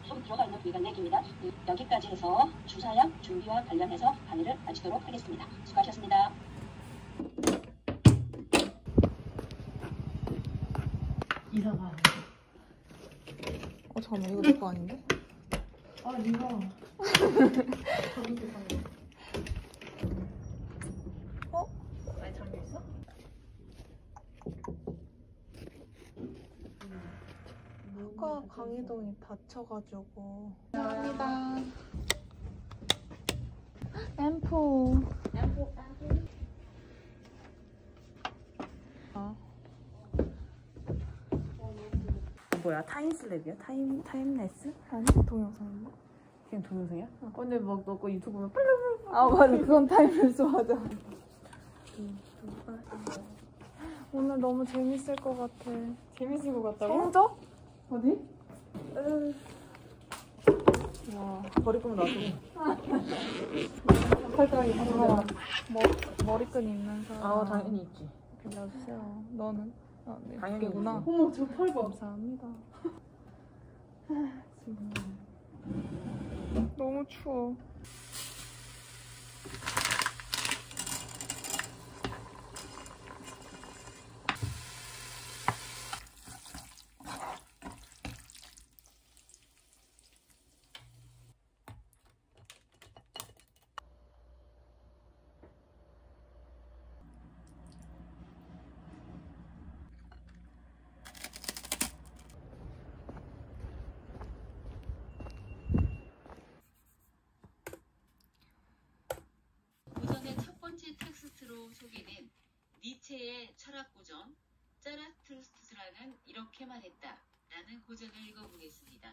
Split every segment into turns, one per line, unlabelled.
좀 들어가 있는 부위가 4개입니다. 여기까지 해서 주사약 준비와 관련해서 강의를 마치도록 하겠습니다. 수고하셨습니다.
이사가.
잠깐만, 이거 내 거 아닌데?
아, 이거.
어?
많이 잠겨있어?
아까 강희동이 다쳐가지고. 감사합니다. 앰프.
뭐야? 타임슬랩이야? 타임레스?
아니, 동영상인데?
그냥 동영상이야? 근데 막 너 거 유튜브 보면
아, 맞아. 그건 타임레스 맞아. 오늘 너무 재밌을 것 같아.
재밌을 것 같다고?
성적?
어디? 와, 버리꾸면 놔둬. 팔짱이
잠깐만. 머리끈 있는 사람.
아, 당연히 있지.
빌려주세요. 너는? 아, 네.
당연히
이구나.
어머, 저 팔 봐.
감사합니다. 너무 추워.
오전의 첫 번째 텍스트로 소개된 니체의 철학고전 짜라투스트라는 이렇게 말했다 라는 고전을 읽어보겠습니다.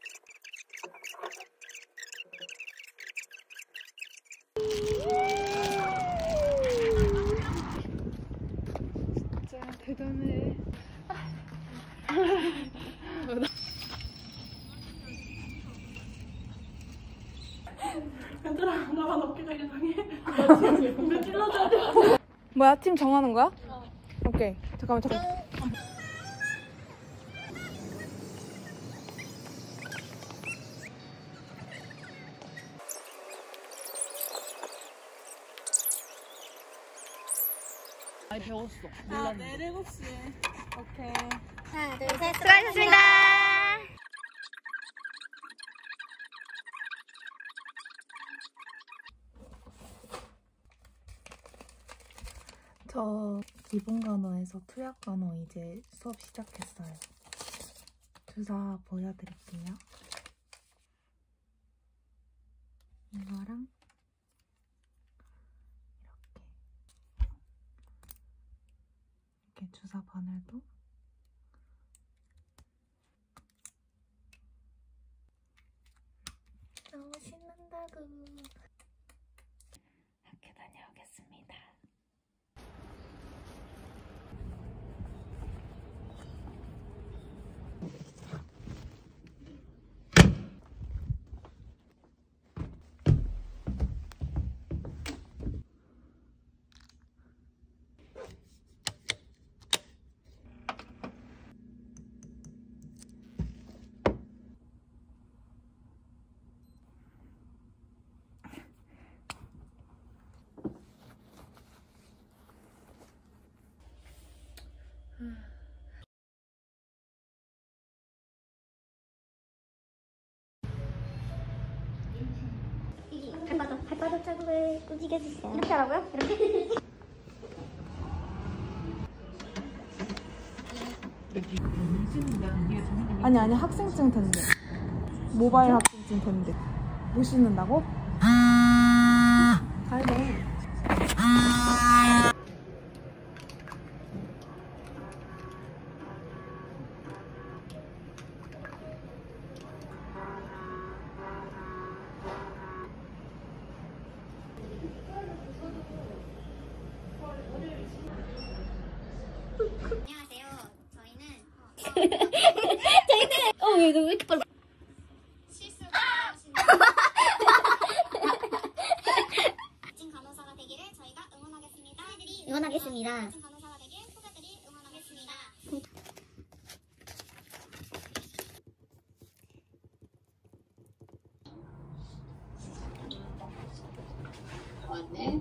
진짜 대단해.
얘들아, 나만 어깨가 이상해. 이거 찔러줘야 돼.
뭐야? 팀 정하는 거야? 오케이. 잠깐만.
많이 배웠어.
아, 내일 7시에. 오케이.
하나, 둘, 셋. 수고하셨습니다.
저 기본 간호에서 투약 간호 이제 수업 시작했어요. 주사 보여드릴게요. 이거랑 이렇게 주사 바늘도 너무 신난다고. 학교 다녀오겠습니다.
발바닥 자국을 움직여주세요. 이렇게 하라고요? 이렇게?
아니, 학생증 된대. 모바일 학생증 된대. 못 씻는다고? 가야 돼.
안녕하세요. 저희는 얘 왜 이렇게 빨라? 실수가 멋진 간호사가 되기를 저희가 응원하겠습니다. 응원하겠습니다. 멋진 간호사가 되길 후배들이 응원하겠습니다.
왔네.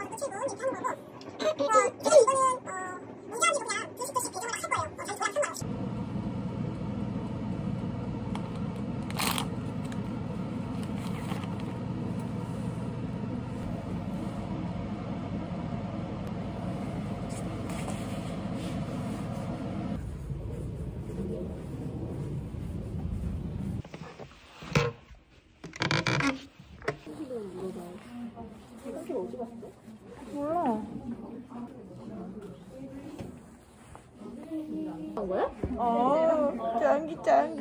몰라. 짱기 짱기.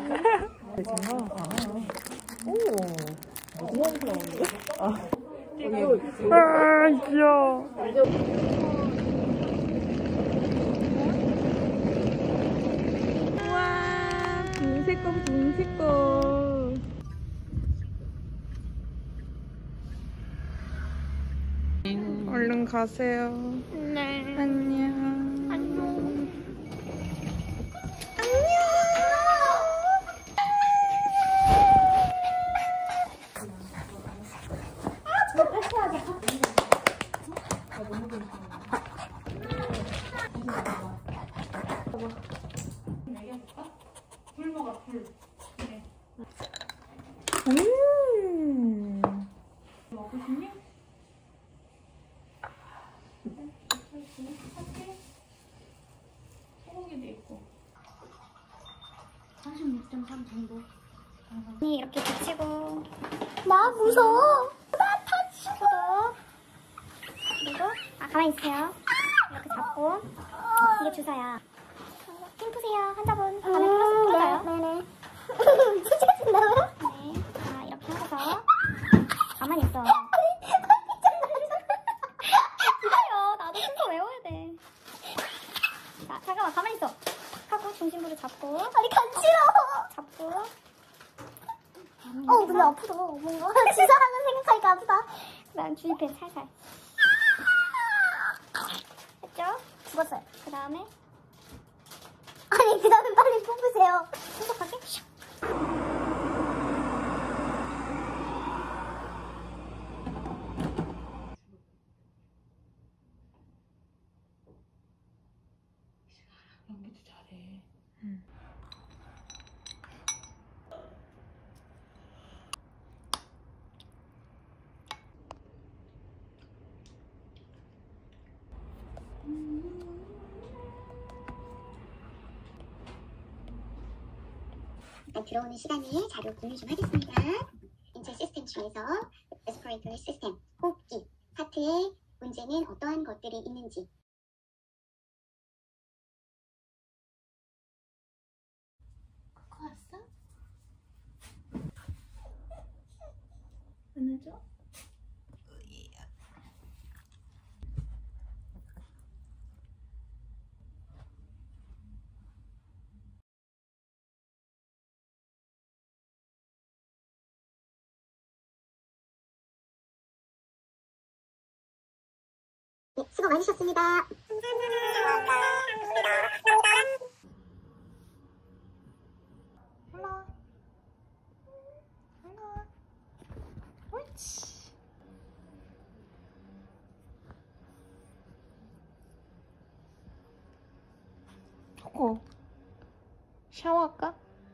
아 귀여워. 우와 붕새껌 붕새껌. 얼른 가세요.
네.
안녕.
안녕. 이렇게 붙이고 나 무서워 나 다치고 그리고 가만히 있어요. 이렇게 잡고 이게 주사야. 힘 푸세요. 환자분 안에 풀어요. 네네. 치즈가 된다고요? 네. 자 이렇게 하고서 가만히 있어. 기다려. 나도 순서 외워야 돼. 자 잠깐만 가만히 있어. 하고 중심부를 잡고 아니 간지러워. 잡고 근데 아프다. 뭔가 주사하는 생각하니까 아프다. 난 주입해 살살. 했죠? 죽었어요. 그 다음에 아니 그 다음에 빨리 뽑으세요. 신속하게
연기도 잘해.
일단 들어오는 시간에 자료 공유 좀 하겠습니다. 인체 시스템 중에서 레스피레이터리 시스템, 호흡기 파트에 문제는 어떠한 것들이 있는지.
코코 왔어? 안아줘?
네, 수고 많으셨습니다.
올라. 올라. 옳지. 코코 샤워할까?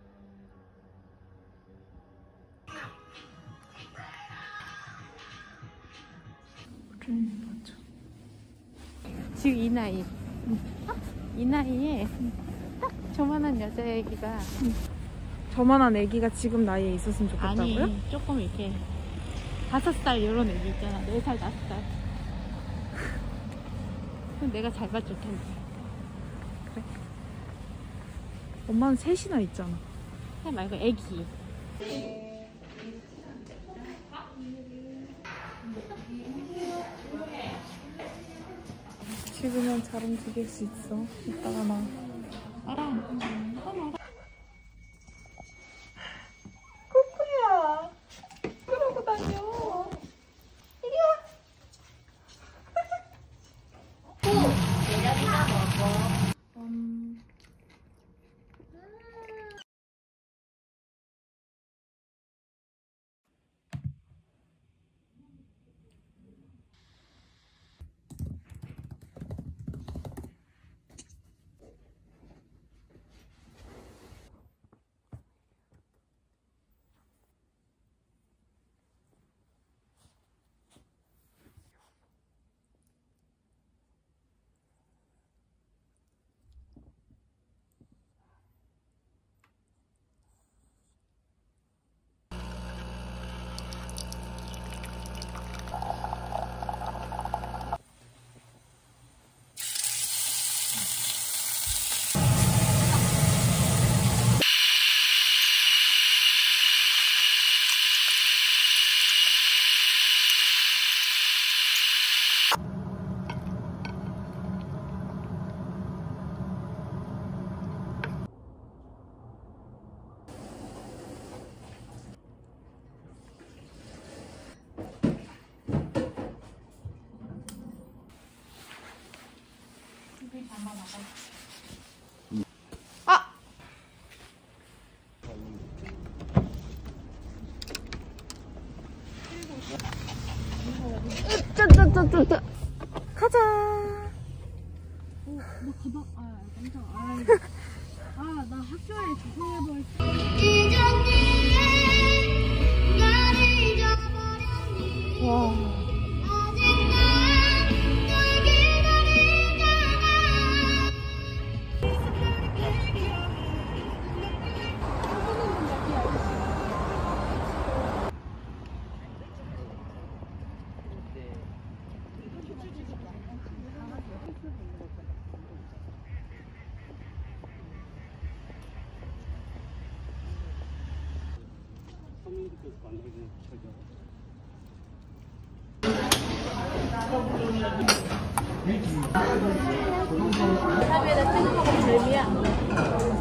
지금 이 나이. 이 나이에 딱 저만한 여자애기가
저만한 애기가 지금 나이에 있었으면 좋겠다고요?
아니 조금 이렇게 5살 이런 애기 있잖아. 4살 5살. 그럼 내가 잘 봐줄 텐데.
엄마는 셋이나 있잖아.
해 말고 애기.
지금은 잘 움직일 수 있어. 이따가 나. 코코야. 그러고 다녀. 아! 으짜짜짜짜짜. 가자.
너 가방, 깜짝아. 나 학교에 주소해볼
와.
탑에다 찍어 먹으면 재미야.